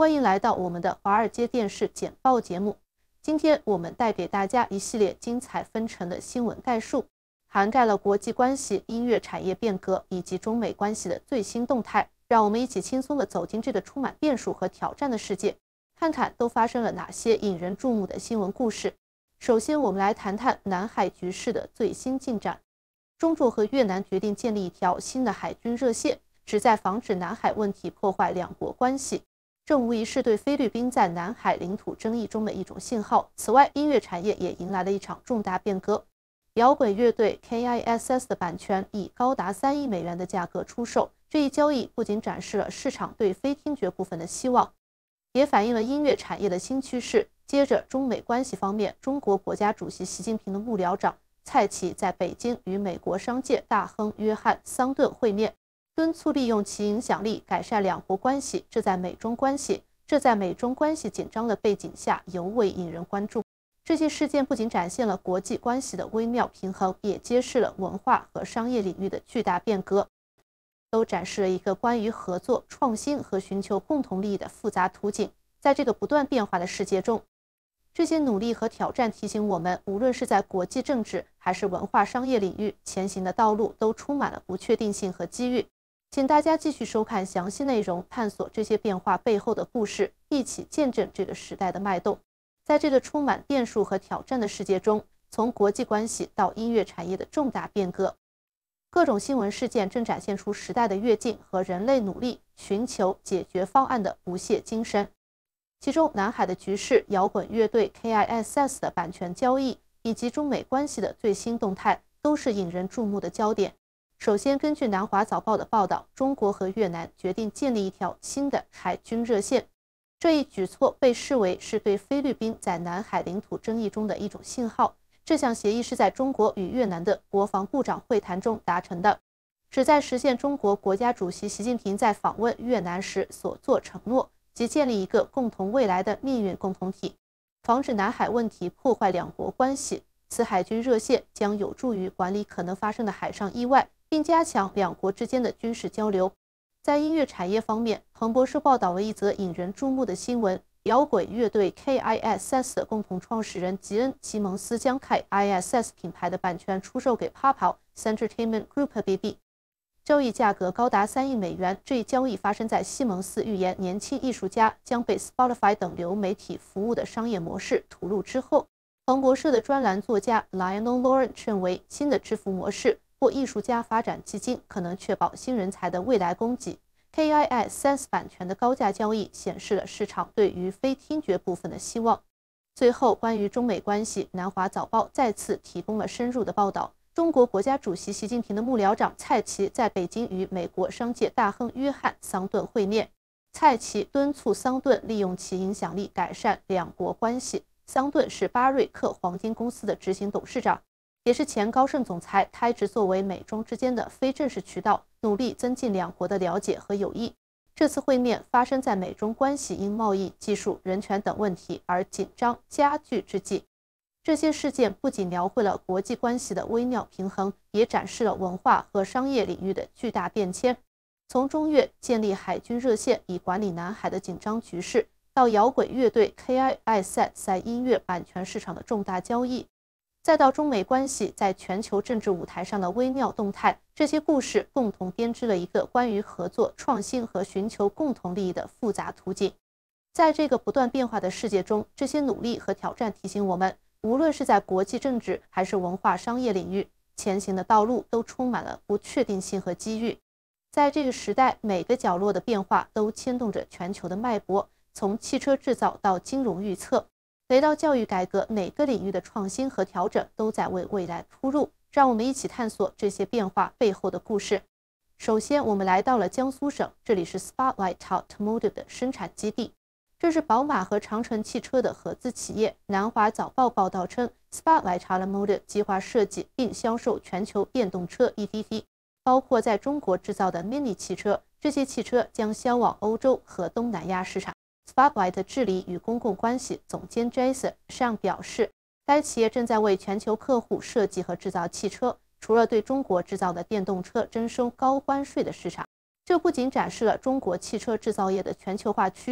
欢迎来到我们的华尔街电视简报节目。今天我们带给大家一系列精彩纷呈的新闻概述，涵盖了国际关系、音乐产业变革以及中美关系的最新动态。让我们一起轻松地走进这个充满变数和挑战的世界，看看都发生了哪些引人注目的新闻故事。首先，我们来谈谈南海局势的最新进展。中国和越南决定建立一条新的海军热线，旨在防止南海问题破坏两国关系。这无疑是对菲律宾在南海领土争议中的一种信号。此外，音乐产业也迎来了一场重大变革。摇滚乐队 KISS 的版权以高达3亿美元的价格出售，这一交易不仅展示了市场对非听觉部分的希望，也反映了音乐产业的新趋势。接着，中美关系方面，中国国家主席习近平的幕僚长蔡奇在北京与美国商界大亨约翰·桑顿会面，敦促利用其影响力改善两国关系。这在美中关系紧张的背景下尤为引人关注。这些事件不仅展现了国际关系的微妙平衡，也揭示了文化和商业领域的巨大变革，都展示了一个关于合作、创新和寻求共同利益的复杂图景。在这个不断变化的世界中，这些努力和挑战提醒我们，无论是在国际政治还是文化商业领域，前行的道路都充满了不确定性和机遇。请大家继续收看详细内容，探索这些变化背后的故事，一起见证这个时代的脉动。在这个充满变数和挑战的世界中，从国际关系到音乐产业的重大变革，各种新闻事件正展现出时代的跃进和人类努力寻求解决方案的不懈精神。其中，南海的局势、摇滚乐队 KISS 的版权交易以及中美关系的最新动态，都是引人注目的焦点。首先，根据南华早报的报道，中国和越南决定建立一条新的海军热线。这一举措被视为是对菲律宾在南海领土争议中的一种信号。这项协议是在中国与越南的国防部长会谈中达成的，旨在实现中国国家主席习近平在访问越南时所作承诺，即建立一个共同未来的命运共同体，防止南海问题破坏两国关系。此海军热线将有助于管理可能发生的海上意外，并加强两国之间的军事交流。在音乐产业方面，彭博社报道了一则引人注目的新闻：摇滚乐队 KISS 的共同创始人吉恩·西蒙斯将 KISS 品牌的版权出售给 Papa Entertainment Group BV， 交易价格高达3亿美元。这一交易发生在西蒙斯预言年轻艺术家将被 Spotify 等流媒体服务的商业模式吐露之后。彭博社的专栏作家 Lionel Lawrence 认为，新的支付模式或艺术家发展基金可能确保新人才的未来供给。KISS 版权的高价交易显示了市场对于非听觉部分的希望。最后，关于中美关系，南华早报再次提供了深入的报道。中国国家主席习近平的幕僚长蔡奇在北京与美国商界大亨约翰·桑顿会面。蔡奇敦促桑顿利用其影响力改善两国关系。桑顿是巴瑞克黄金公司的执行董事长，也是前高盛总裁。他一直作为美中之间的非正式渠道，努力增进两国的了解和友谊。这次会面发生在美中关系因贸易、技术、人权等问题而紧张加剧之际。这些事件不仅描绘了国际关系的微妙平衡，也展示了文化和商业领域的巨大变迁。从中越建立海军热线以管理南海的紧张局势，到摇滚乐队 KISS 在音乐版权市场的重大交易，再到中美关系在全球政治舞台上的微妙动态，这些故事共同编织了一个关于合作、创新和寻求共同利益的复杂图景。在这个不断变化的世界中，这些努力和挑战提醒我们，无论是在国际政治还是文化商业领域，前行的道路都充满了不确定性和机遇。在这个时代，每个角落的变化都牵动着全球的脉搏，从汽车制造到金融预测，回到教育改革，每个领域的创新和调整都在为未来铺路。让我们一起探索这些变化背后的故事。首先，我们来到了江苏省，这里是 Spotlight Automotive 的生产基地。这是宝马和长城汽车的合资企业。南华早报报道称 ，Spotlight Automotive 计划设计并销售全球电动车 EDT， 包括在中国制造的 Mini 汽车。这些汽车将销往欧洲和东南亚市场。Spotlight 治理与公共关系总监 Jason 上表示，该企业正在为全球客户设计和制造汽车，除了对中国制造的电动车征收高关税的市场。这不仅展示了中国汽车制造业的全球化趋势，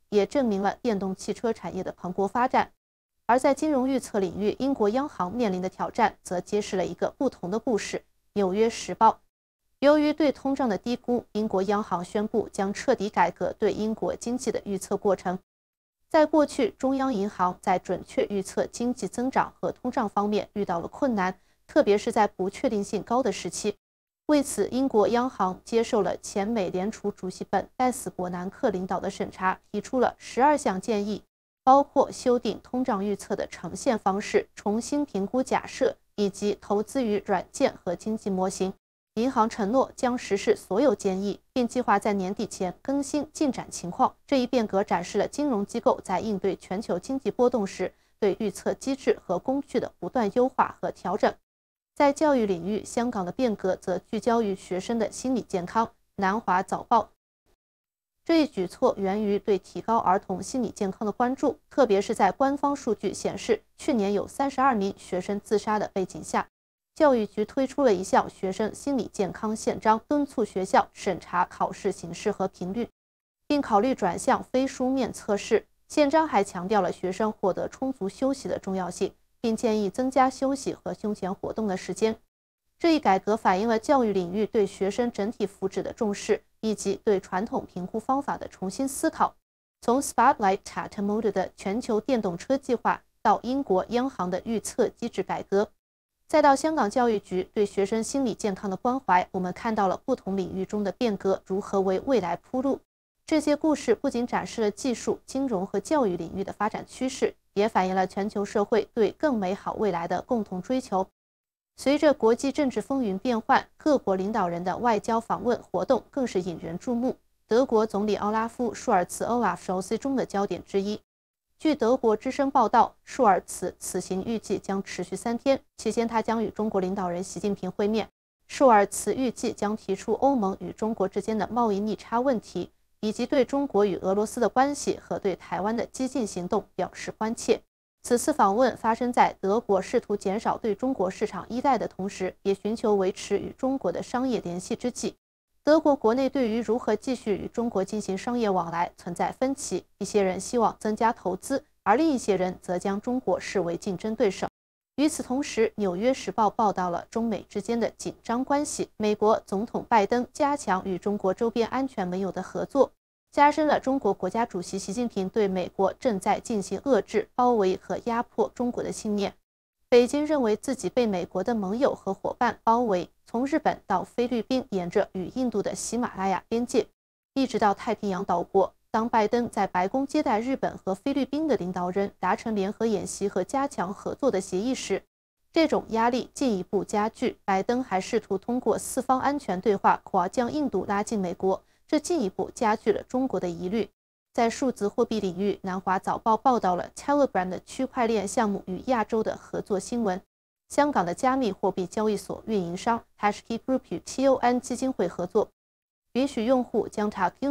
也证明了电动汽车产业的蓬勃发展。而在金融预测领域，英国央行面临的挑战则揭示了一个不同的故事。纽约时报由于对通胀的低估，英国央行宣布将彻底改革对英国经济的预测过程。在过去，中央银行在准确预测经济增长和通胀方面遇到了困难，特别是在不确定性高的时期。为此，英国央行接受了前美联储主席本·戴斯伯南克领导的审查，提出了12项建议，包括修订通胀预测的呈现方式、重新评估假设以及投资于软件和经济模型。银行承诺将实施所有建议，并计划在年底前更新进展情况。这一变革展示了金融机构在应对全球经济波动时对预测机制和工具的不断优化和调整。在教育领域，香港的变革则聚焦于学生的心理健康。南华早报这一举措源于对提高儿童心理健康的关注，特别是在官方数据显示去年有32名学生自杀的背景下。教育局推出了一项学生心理健康宪章，敦促学校审查考试形式和频率，并考虑转向非书面测试。宪章还强调了学生获得充足休息的重要性，并建议增加休息和休闲活动的时间。这一改革反映了教育领域对学生整体福祉的重视，以及对传统评估方法的重新思考。从 Spotlight Tata Motors 的全球电动车计划到英国央行的预测机制改革，再到香港教育局对学生心理健康的关怀，我们看到了不同领域中的变革如何为未来铺路。这些故事不仅展示了技术、金融和教育领域的发展趋势，也反映了全球社会对更美好未来的共同追求。随着国际政治风云变幻，各国领导人的外交访问活动更是引人注目。德国总理奥拉夫·舒尔茨 Olaf Scholz 中的焦点之一。据德国之声报道，舒尔茨此行预计将持续3天，期间他将与中国领导人习近平会面。舒尔茨预计将提出欧盟与中国之间的贸易逆差问题，以及对中国与俄罗斯的关系和对台湾的激进行动表示关切。此次访问发生在德国试图减少对中国市场依赖的同时，也寻求维持与中国的商业联系之际。德国国内对于如何继续与中国进行商业往来存在分歧，一些人希望增加投资，而另一些人则将中国视为竞争对手。与此同时，《纽约时报》报道了中美之间的紧张关系。美国总统拜登加强与中国周边安全盟友的合作，加深了中国国家主席习近平对美国正在进行遏制、包围和压迫中国的信念。北京认为自己被美国的盟友和伙伴包围，从日本到菲律宾，沿着与印度的喜马拉雅边界，一直到太平洋岛国。当拜登在白宫接待日本和菲律宾的领导人，达成联合演习和加强合作的协议时，这种压力进一步加剧。拜登还试图通过四方安全对话将印度拉进美国，这进一步加剧了中国的疑虑。在数字货币领域，南华早报报道了 Telegram 的区块链项目与亚洲的合作新闻。香港的加密货币交易所运营商 Hashkey Group 与 TON 基金会合作，允许用户将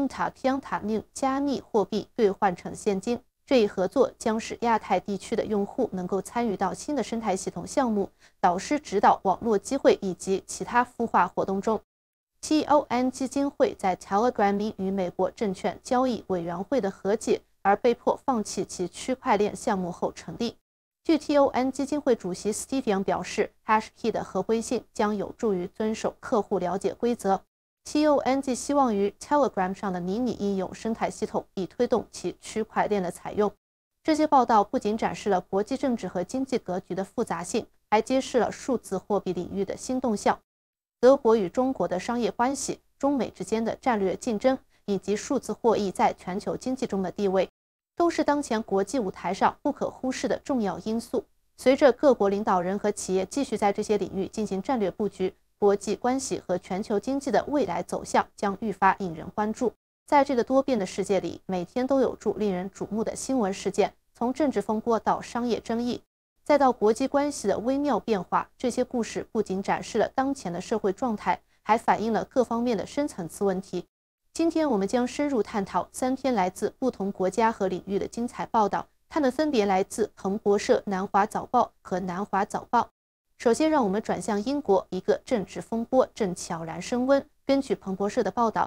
Tianta 加密货币兑换成现金。这一合作将使亚太地区的用户能够参与到新的生态系统项目、导师指导、网络机会以及其他孵化活动中。TON 基金会在 Telegram 因与美国证券交易委员会的和解而被迫放弃其区块链项目后成立。据 TON 基金会主席 Steve Young 表示 ，Hashkey 的合规性将有助于遵守客户了解规则。TON 寄希望于 Telegram 上的迷你应用生态系统，以推动其区块链的采用。这些报道不仅展示了国际政治和经济格局的复杂性，还揭示了数字货币领域的新动向。德国与中国的商业关系、中美之间的战略竞争，以及数字货币在全球经济中的地位，都是当前国际舞台上不可忽视的重要因素。随着各国领导人和企业继续在这些领域进行战略布局，国际关系和全球经济的未来走向将愈发引人关注。在这个多变的世界里，每天都有令人瞩目的新闻事件，从政治风波到商业争议，再到国际关系的微妙变化。这些故事不仅展示了当前的社会状态，还反映了各方面的深层次问题。今天我们将深入探讨3篇来自不同国家和领域的精彩报道，它们分别来自彭博社、南华早报和南华早报。首先，让我们转向英国，一个政治风波正悄然升温。根据彭博社的报道，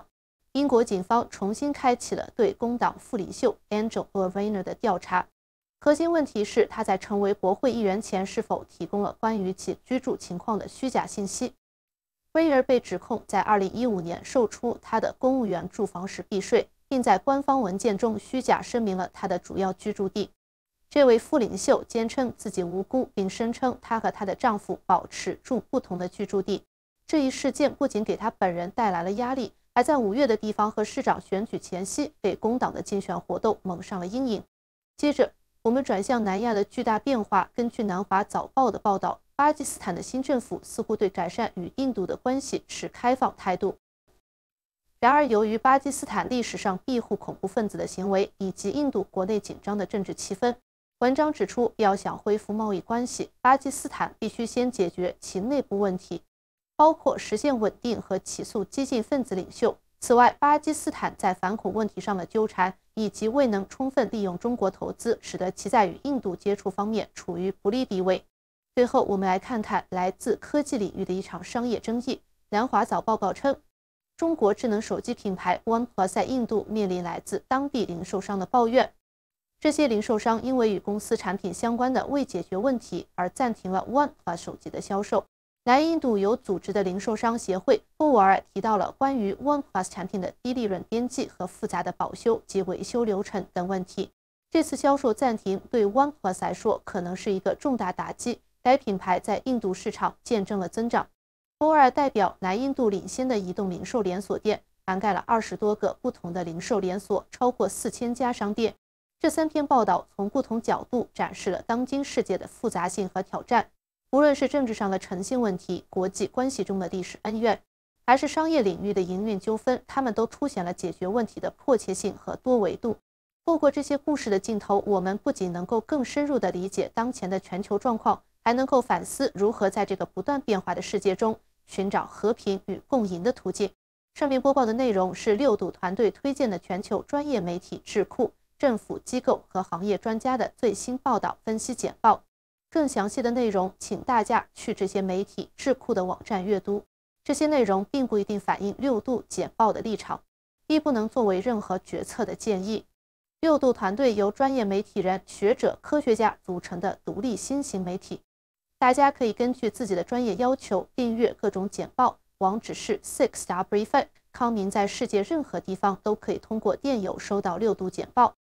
英国警方重新开启了对工党副领袖 Angel Leviner 的调查。核心问题是他在成为国会议员前是否提供了关于其居住情况的虚假信息。威尔被指控在2015年售出他的公务员住房时避税，并在官方文件中虚假声明了他的主要居住地。这位副领袖坚称自己无辜，并声称她和她的丈夫保持住不同的居住地。这一事件不仅给她本人带来了压力，还在5月的地方和市长选举前夕给工党的竞选活动蒙上了阴影。接着，我们转向南亚的巨大变化。根据南华早报的报道，巴基斯坦的新政府似乎对改善与印度的关系持开放态度。然而，由于巴基斯坦历史上庇护恐怖分子的行为，以及印度国内紧张的政治气氛，文章指出，要想恢复贸易关系，巴基斯坦必须先解决其内部问题，包括实现稳定和起诉激进分子领袖。此外，巴基斯坦在反恐问题上的纠缠，以及未能充分利用中国投资，使得其在与印度接触方面处于不利地位。最后，我们来看看来自科技领域的一场商业争议。南华早报告称，中国智能手机品牌 OnePlus 在印度面临来自当地零售商的抱怨。这些零售商因为与公司产品相关的未解决问题而暂停了 OnePlus 手机的销售。南印度有组织的零售商协会布瓦尔提到了关于 OnePlus 产品的低利润边际和复杂的保修及维修流程等问题。这次销售暂停对 OnePlus 来说可能是一个重大打击。该品牌在印度市场见证了增长。波尔代表南印度领先的移动零售连锁店，涵盖了20多个不同的零售连锁，超过4000家商店。这3篇报道从不同角度展示了当今世界的复杂性和挑战，无论是政治上的诚信问题、国际关系中的历史恩怨，还是商业领域的营运纠纷，它们都凸显了解决问题的迫切性和多维度。透过这些故事的镜头，我们不仅能够更深入地理解当前的全球状况，还能够反思如何在这个不断变化的世界中寻找和平与共赢的途径。上面播报的内容是6度团队推荐的全球专业媒体智库、政府机构和行业专家的最新报道分析简报。更详细的内容，请大家去这些媒体智库的网站阅读。这些内容并不一定反映6度简报的立场，亦不能作为任何决策的建议。6度团队由专业媒体人、学者、科学家组成的独立新型媒体。大家可以根据自己的专业要求订阅各种简报，网址是 6W Brief。康民在世界任何地方都可以通过电邮收到6度简报。